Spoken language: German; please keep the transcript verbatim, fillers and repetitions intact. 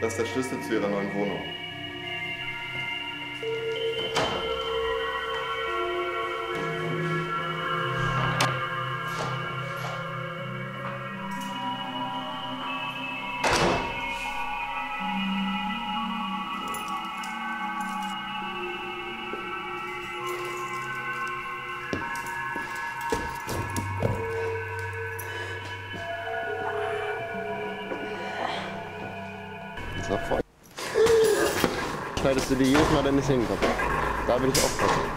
Das ist der Schlüssel zu Ihrer neuen Wohnung. Schneidest du dir jedes Mal deine Zähne kaputt. Da will ich aufpassen.